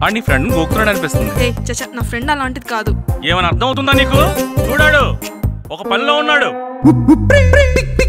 నీ ఫ్రెండ్ గోకుతున్నాడు అనిపిస్తుంది. చచ్చా, నా ఫ్రెండ్ అలాంటిది కాదు. ఏమైనా అర్థం అవుతుందా నీకు? చూడాడు ఒక పనిలో ఉన్నాడు.